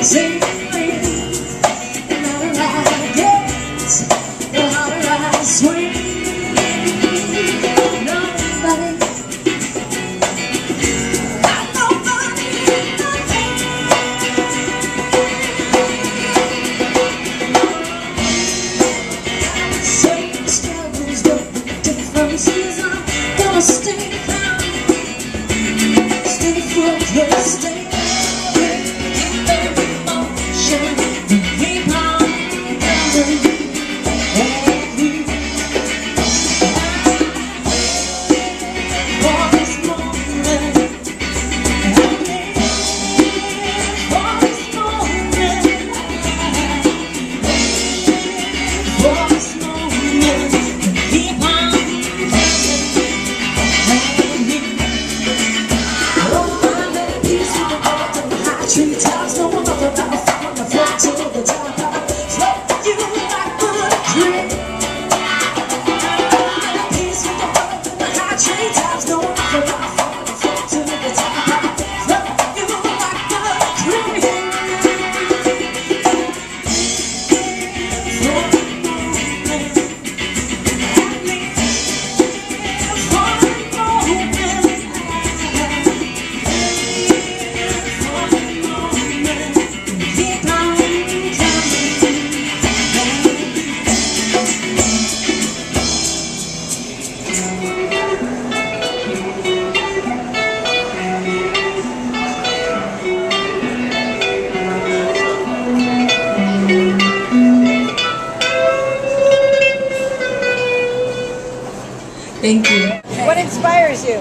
Thank you. What inspires you?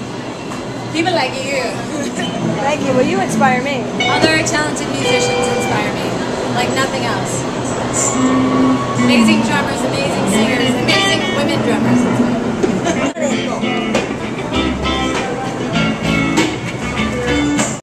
People like you. Thank you. Well, you inspire me. Other talented musicians inspire me, like nothing else. Amazing drummers, amazing singers, amazing women drummers.